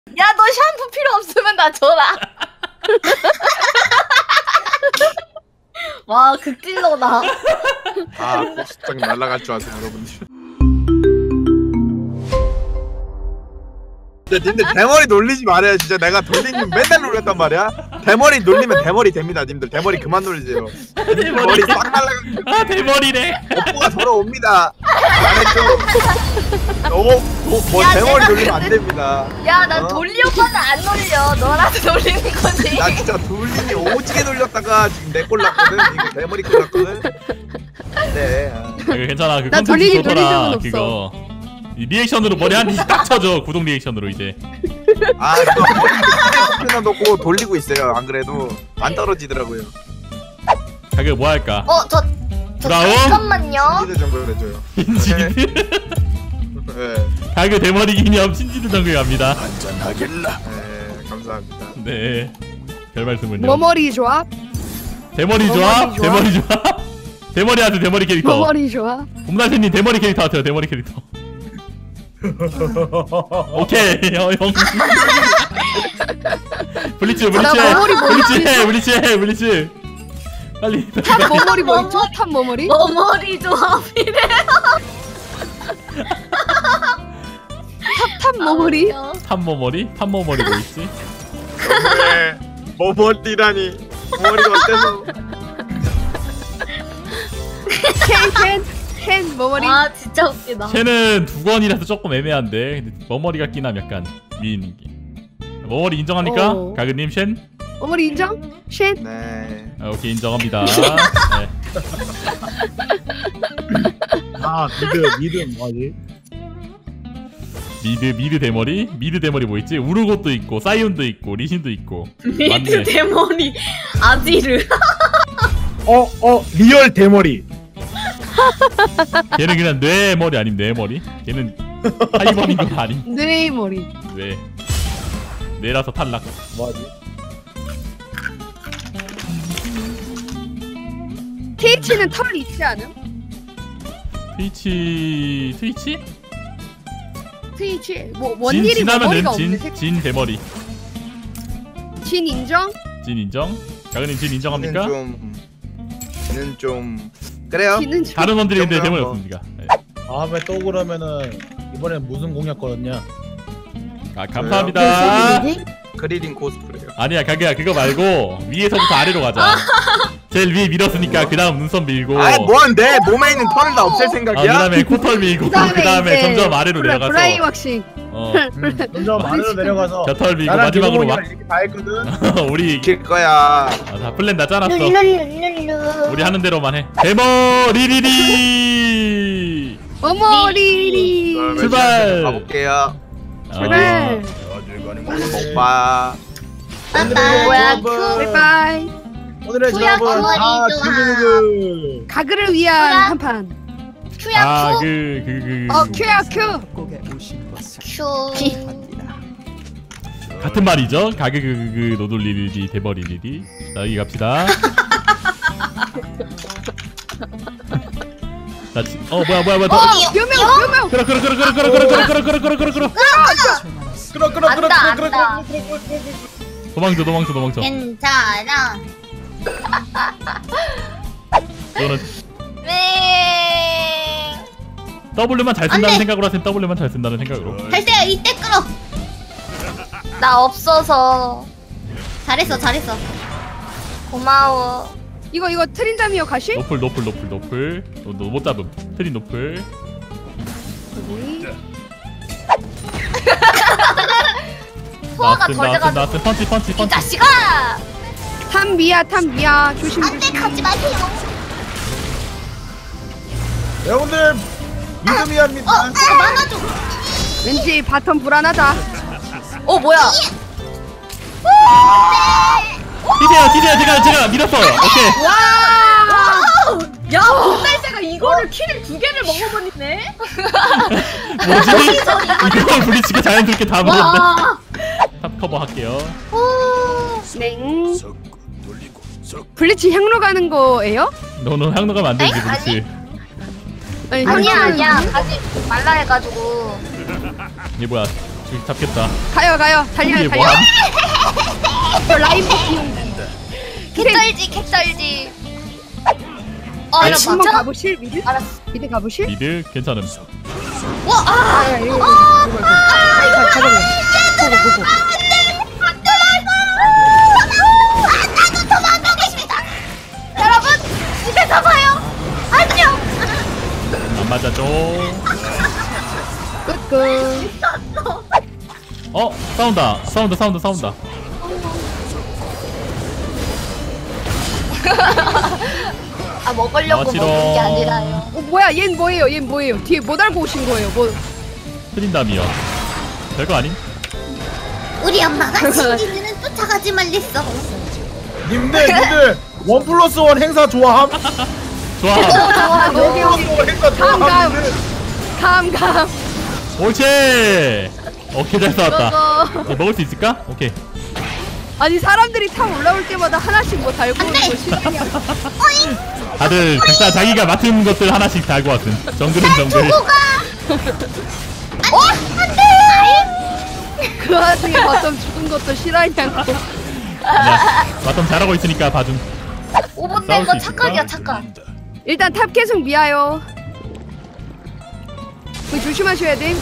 야, 너 샴푸 필요 없으면 나 줘라. 와, 극딜러다. 아, 고수장이 날아갈 줄 아세요, 여러분들. 님들 대머리 놀리지 말아요. 진짜 내가 돌리면 맨날 놀렸단 말이야. 대머리 놀리면 대머리 됩니다. 님들 대머리 그만 놀리세요. 대머리 싹 날라가. 아 대머리네. 업보가 돌아옵니다. 뭐 대머리 놀리면 안 됩니다. 야, 난 돌리 오빠는 안 놀려. 너라도 놀리는 거지. 나 진짜 돌리니 오지게 돌렸다가 지금 내 꼴 났거든. 이거 대머리 꼴 났거든. 네. 괜찮아. 그 나 컨텐츠 돌리긴 돌린 좋더라. 적은 그거. 이 리액션으로 머리 한 대씩 딱 쳐줘. 구독 리액션으로 이제. 아, 이거 스피너 놓고 돌리고 있어요. 안 그래도 안 떨어지더라고요. 가격 뭐 할까? 저 브라운? 잠깐만요. 신지드 정도 해줘요. 신지드? 네. 가격 대머리 기념 신지드 정글 갑니다. 안전하겠나? 네, 감사합니다. 네. 별 말씀을요. 머머리 조합? 대머리 조합? 대머리 조합? 대머리 하세요. 대머리 캐릭터. 머머리 조합? 봄날새님 대머리 캐릭터 하세요. 대머리 캐릭터. 오케이. 형. 블리츠. 빨리. 탑 머머리 뭐 있죠? 탑 머머리? 머머리 조합이래. 탑 머머리? 탑머머리 뭐 있지? 네. 머머리라니. 머머리가 어때서? 캔 머머리? 아, 진짜 웃기다. 캔은 두 건이라서 조금 애매한데 근데 머머리가 끼남 약간 미인인 게. 머머리 인정합니까? 어. 가그님 쉔? 머머리 인정? 쉔? 네. 아, 오케이 인정합니다. 네. 아 미드 뭐지? 미드 대머리? 미드 대머리 뭐 있지? 우르고도 있고 사이온도 있고 리신도 있고. 미드 맞네. 대머리 아지르. 리얼 대머리. 걔는 그냥 뇌머리 아님 뇌머리? 걔는 하이버인 거 아님? 뇌 머리. 뇌라서 탈락. 뭐지? 트위치는 털 있지 않음? 트위치 트위치 뭐 원일이 머머리가 없네. 진 대머리. 진 인정? 진 인정? 가그님 진 인정합니까? 쟤는 좀 그래요. 진은 다른 원들이 근데 대머리 뭐. 없습니까? 네. 다음에 또 그러면은 이번엔 무슨 공약 거였냐? 아 감사합니다. 그리린 코스프레요. 아니야 가그야 그거 말고 위에서부터 아래로 가자. 제일 위에 밀었으니까 그 다음 눈썹 밀고. 아, 뭐한데? 몸에 있는 털을 다 없앨 그 생각이야? 다음에 코털 밀고 그 다음에 점점 아래로 내려가서 브라이 왁싱. 점점 아래로 내려가서 겨털 밀고 나랑 마지막으로 막 이렇게 다 했거든. 우리 지킬 거야. 다 플랜 다 짜놨어. 룰루루루루. 우리 하는 대로만 해. 대머리리리. 머머리리. 출발. 가볼게요. 출발. 오빠. 뭐야? 바이바이. 오늘의 투야 조합은 머리 다 좋아. 주민들. 가그를 위한 뭐야? 한판. 큐야 큐. 큐야 큐. 큐. 같은 말이죠. 가그 노돌리리 대머리리리. 자 여기 갑시다. 자, 뭐야. 묘명. 끌어. 안다. 도망쳐. 괜찮아. 너는 네. W만 잘 안 쓴다는 돼. 생각으로 하세요. W만 잘 쓴다는 생각으로. 갈대야 이때 끌어. 나 없어서. 잘했어. 고마워. 이거 트린다미어 가시? 노플. 너 못 잡음. 트린 노플. 소화가 덜 돼가지고. 나왔음. 펀치. 이 자식아. 탐미야 조심. 안돼 가지 마세요. 여러분들 믿음이 합니다. 막아줘. 왠지 바텀 불안하다. 뭐야? 뛰세요. 제가 밀었어요. 오케이. 와. 야, 봄날새가 이거를 킬을 2개를 먹어버리네. 뭐지? 이걸 블리츠가 자연스럽게 다 먹었네. 와. 탑 커버 할게요. 땡. 블리치 향로 가는 거예요? 너는 향로 가면 안 되지 에이, 블리츠. 아니, 아니야. 가지 말라 해가지고. 이게 뭐야? 여기 잡겠다. 가요 달려 이게 달려. 뭐함? 저 라인 뽑기. 객떨지 객떨지. 아, 이거 한번 맞아? 가보실 미드? 알았어. 미드 가보실? 미드 괜찮음. 와, 아, 이거 가자. 고고. 나도 도망가겠습니다. 여러분, 집에서 봐요. 안녕. 안 맞아줘. 끝. 싸운다. 아, 먹으려고 나와치러. 먹는 게 아니라요. 뭐야 얜 뭐예요? 뒤에 못 알고 오신 거예요? 뭐? 트린다미요. 별거 아닌? 우리 엄마가 신기는 쫓아가지 말랬어. 님들 1+1 행사 좋아함? 좋아. 좋아, 여기 1+1 행사 좋아함 님들? 감. 옳지. 오케이 잘 싸웠다. 저거. 이거 먹을 수 있을까? 오케이. 아니 사람들이 탑 올라올 때마다 하나씩 뭐 달고 오는 거 싫으냐? 다들 각자 자기가 맡은 것들 하나씩 달고 왔음. 정글은 정글. 그 와중에 바텀 죽은 것도 싫어하냐고. 야, 마텀 잘하고 있으니까 봐줌. 5분 싸울 낸 거 수 착각이야, 있을까? 착각. 일단 탑 계속 미아요. 그 조심하셔야 돼.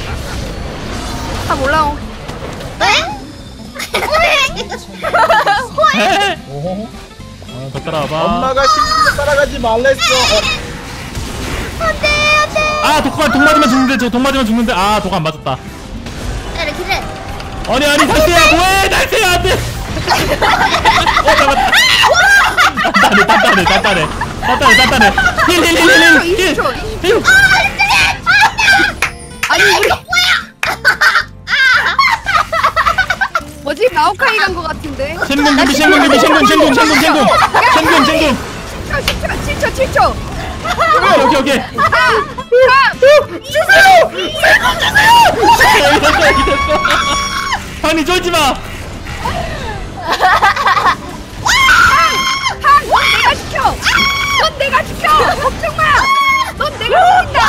탑 올라오. 헤헤. 어허. 더 따라와봐. 엄마가 신기를 따라가지 말랬어. 아, 독 맞으면 죽는데. 저 독 맞으면 죽는데. 아, 독 안 맞았다. 그래. 아니 달새야 뭐해? 달새야 안돼. 잡았다. 단단해. 힐. 20초. 아니 우리 뭐지? 마오카이 간 거 같은데. 쉔궁 7초. 오케이. 아니 쫄지 마. 넌 내가 지켜. 걱정 마. 넌 내가 지킨다.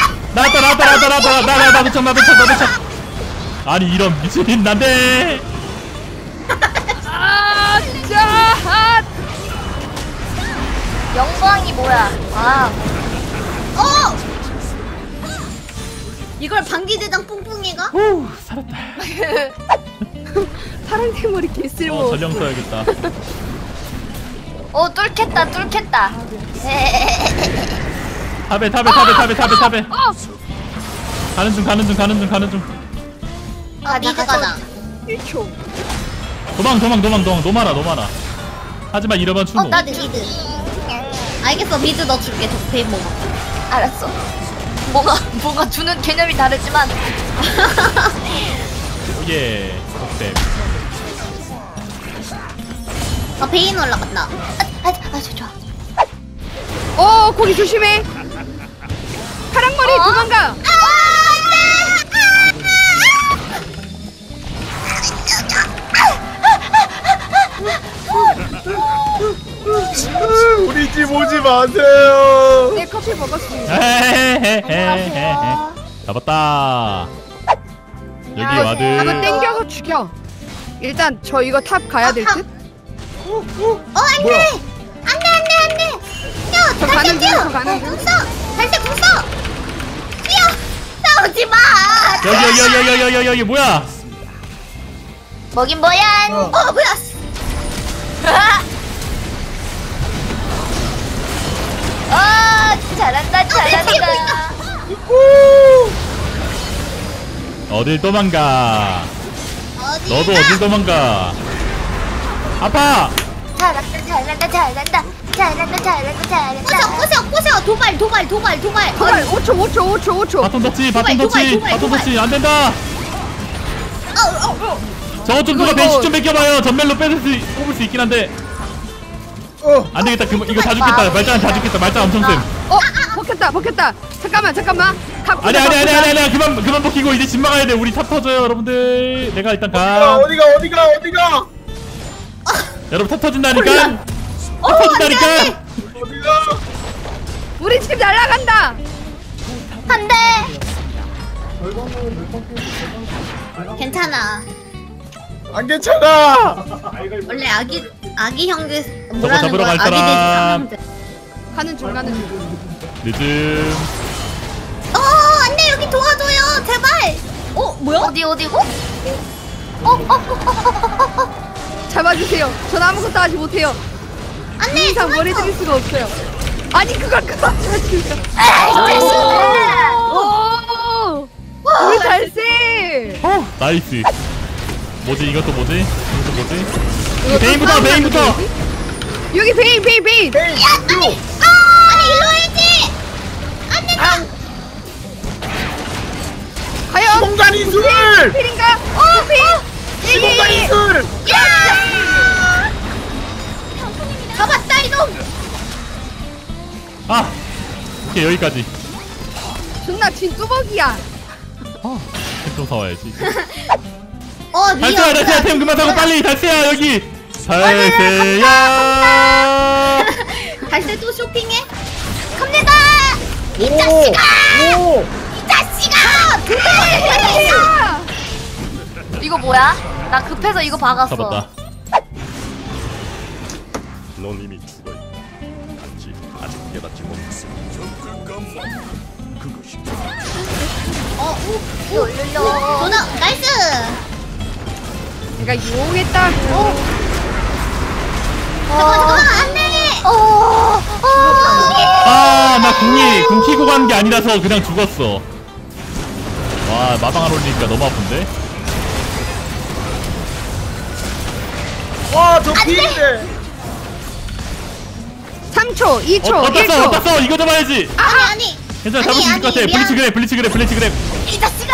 나왔다. 도착. 아니 이런 미친 난데. 아 진짜. 영광이 뭐야? 아. 이걸 방귀대장 뿡뿡이가? 후 살았다. 파란 대머리 개쓸모. 전령 써야겠다. 뚫겠다. 탑에. 가는 중. 아, 미드 가자. 1초. 도망. 노마라. 하지만 이러면 추노. 나도 미드. 알겠어, 미드 너 줄게. 베이 먹어. 알았어. 뭐가 주는 개념이 다르지만. 예. 오케이. 베인 올라간다. 좋아. 거기 조심해. 파랑머리 도망가. 우리 집 오지 마세요. 내 커피 먹었습니다. 헤헤헤헤헤. 잡았다. 여기 와드. 한번 땡겨서 죽여. 일단 저 이거 탑 가야 될 듯. 뭐야? 안돼. 저 가는 중. 달새 궁써. 뛰어. 싸우지 마. 여기 뭐야? 먹인 뭐야? 뭐야? 잘한다. 어딜 도망가? 너도 어딜 도망가? 아파! 잘한다. 꼬셔. 도발. 5초. 바톤 터치 안 된다. 저거 좀 누가 배식 좀 베껴봐요. 전멸로 뽑을 수 있긴 한데 안 되겠다. 이거 다 죽겠다. 말짱 다 죽겠다. 말짱 엄청 쌤. 먹혔다. 잠깐만. 아니야. 그만 먹히고 이제 집 막아야 돼. 우리 탑 터져요, 여러분들. 내가 일단 가. 어디가? 여러분 탑 터진다니까. 어디가? 우리 집 날아간다. 안돼. 괜찮아. 안 괜찮아. 원래 아기 형제 저거 잡으러 갈 사람. 가는 중 가는 중. 늦음. 안돼 여기 도와줘요 제발. 뭐야? 어디고? 잡아주세요. 전 아무것도 하지 못해요. 안돼. 이 이상 뭘 해드릴 수가 없어요. 아니 그걸 잡아주세요. 오! 우리 달세! 나이스. 뭐지 이것도 뭐지? 이것도 뭐지? 베인부터. 여기 베인! 아니 일로 와야지. 안돼. 과연 공간 이술. 필인가? 필! 공간 이술. 잡았다 이놈. 오케이 여기까지. 존나 진뚜벅이야. 좀 사와야지. 리얼. 달세야 템 그만 사고 빨리 달세야 여기. 달세야. 달세 또 쇼핑해? 갑니다. 이 자식아. 이 자식아. 이거 뭐야? 나 급해서 이거 박았어. 잡았다. 넌 이미 죽어있다. 단지 아직 깨닫지 못했어. 그것이 도나 나이스. 내가 유혹했다고. 잠깐만 안돼. 나 궁 키고 간 게 아니라서 그냥 죽었어. 와 마방을 올리니까 너무 아픈데. 와저 피인데. 3초, 2초, 어땠어 1초. 어땠어 이거 잡아야지. 아니. 괜찮아 잡을 수 있을 것 같아. 미안. 블리츠 그래. 이 자식아.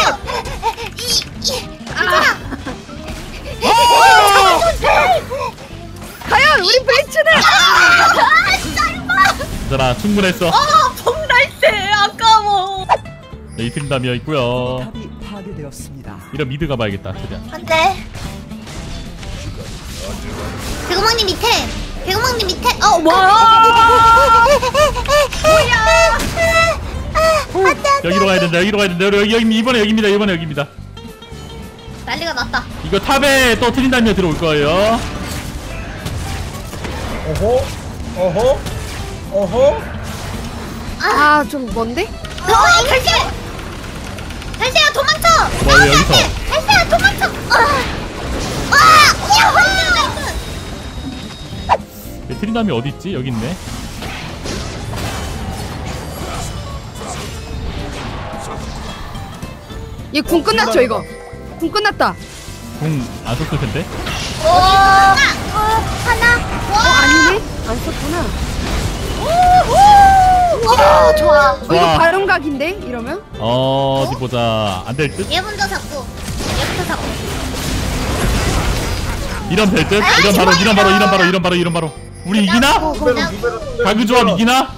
과연 우리 블리츠는 괜찮아 충분했어. 봄날새 아까워. 이 트린다미어 있고요. 탑이 파괴되었습니다. 이런 미드 가봐야겠다. 최대한. 안돼. 배구망님 밑에. 여기로 가야 된다. 여기 이번에 여기입니다. 난리가 났다. 이거 탑에 또 트린다미어 들어올 거예요. 어허. 아, 좀 뭔데? 달새야 도망쳐. 뭐 여기서. 달새야 도망쳐. 트린다미어 어디 있지? 여기 있네. 얘 궁 끝났죠 이거? 궁 끝났다. 궁 안 썼을 텐데. 하나. 아니네? 안 썼구나. 좋아. 이거 와. 바론각인데 이러면? 어디 보자. 안 될 듯? 얘 먼저 잡고. 얘부터 잡고. 이런 될 듯? 이런 바로. 우리 이기나? 가그 조합 이기나?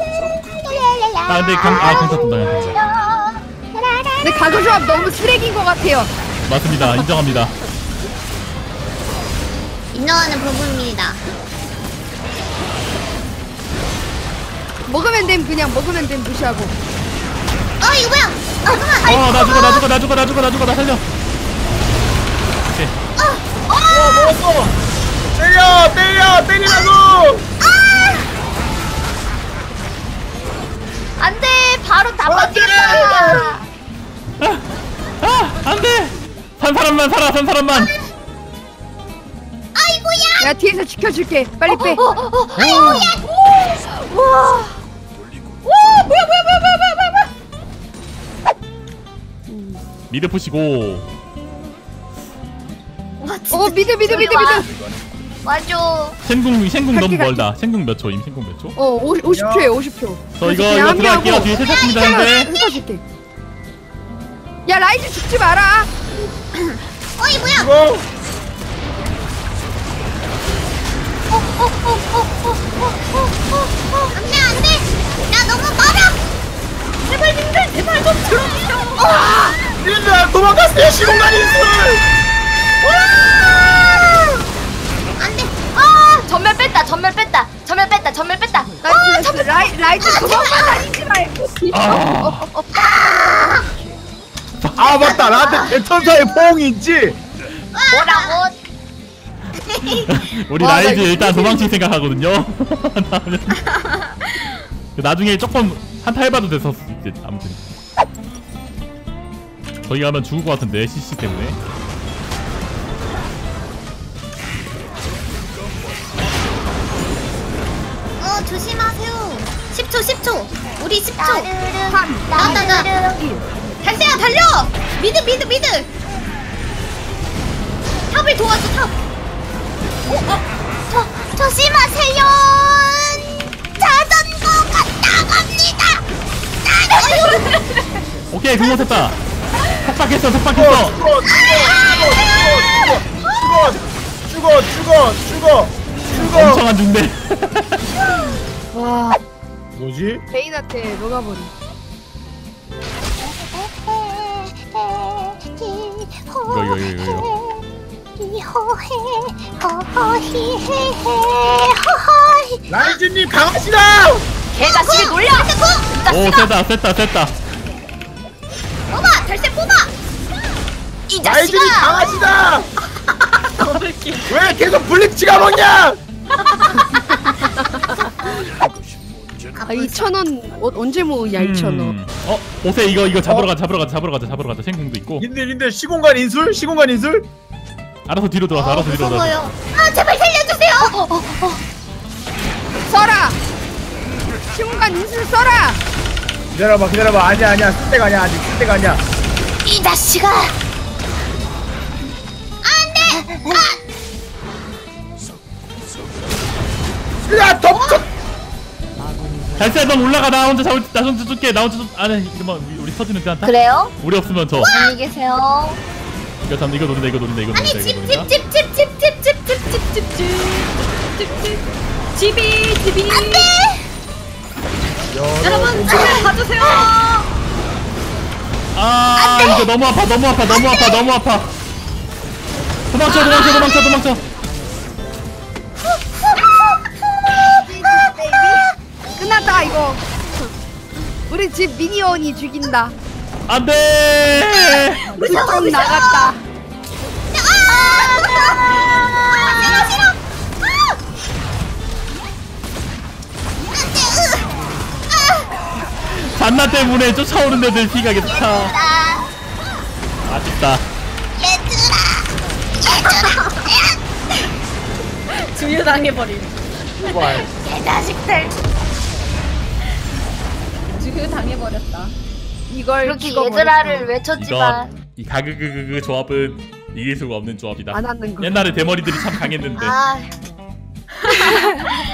근데 괜찮다. 근데 가구 조합 너무 쓰레기인 것 같아요. 맞습니다. 인정합니다. 인정하는 부분입니다. 먹으면 됨 그냥 먹으면 됨 무시하고. 이거 뭐야? 잠깐만. 나 죽어. 나 살려. 오케이. 먹었어. 때리라고. 안돼. 바로 다 버티겠다. 안 돼! 산 사람만! 아이고야. 내가 뒤에서 지켜줄게. 빨리 빼. 아이고야. 와. 뭐야. 미드 푸시고. 미드. 맞아. 생궁 너무 갈게. 멀다. 생궁 몇 초임? 50초에 50초. 저 이거 들어갈게요. 뒤에 세셨습니다, 근데. 흩어줄게. 야 라이즈 죽지 마라. 어이 뭐야? 이거 안돼. 야 너무 멀어. 제발 님들 제발 좀 들어주세요. 님들 도망갔어요. 시공간 이술. 안돼. 전멸 뺐다. 라이즈 도망만 다니지 말고. 아 맞다 나한테 대천사의 포옹이 있지. 뭐라고? 우리 와, 나 라이즈 이거 일단 도망칠 생각하거든요. 나중에 조금 한타 해봐도 됐었을 듯. 아무튼 저희 가면 죽을 것 같은데 CC 때문에. 조심하세요. 10초. 우리 10초. 3, 나간다. 달세야 달려. 미드. 탑을 도와줘 탑. 조심하세요. 자전거가 나갑니다. 오케이 그거 됐다. 삭박했어. 죽어. 엄청 안 죽네. 와 뭐지? 베인한테 녹아버리. 이거. 라이즈님 강하시다. 개자식이 놀려. 오 셌다. 뽑아 달세 뽑아. 이 라이즈님 자식아. 강하시다. 왜 계속 블리치가 먹냐? 아 2,000원 언제 모으냐 2,000원. 옷에 이거 잡으러 가자. 생공도 있고. 님들 시공간 인술? 알아서 뒤로 돌아서. 무서워요. 아 제발 살려주세요. 써라. 시공간 인술 써라. 기다려봐. 아니야. 쓸 때가 아니야. 아직 쓸 때가 아니야. 이 자식아. 야, 덮쳐. 달걀 넌 올라가. 나 혼자 줄게. 아니 이거 우리 터지는 데 한타. 그래요? 우리 없으면 져. 안녕히 계세요. 이거 노린다. 아니 집이 안돼. 여러분 집에 가주세요. 아 이거 너무 아파. 도망쳐. 끝났다 이거. 우리 집 미니언이 죽인다. 안돼. 좀 나갔다. 싫어. 잔나 때문에 쫓아오는 애들 피가 계속 차. 아쉽다. 주유당해버림. 제발. 개자식들. 주유당해버렸다. 이걸 그렇게 죽어버렸어. 얘들아를 외쳤지만 이 가그그그 조합은 이길 수가 없는 조합이다. 안 하는 거. 옛날에 대머리들이 참 강했는데. 아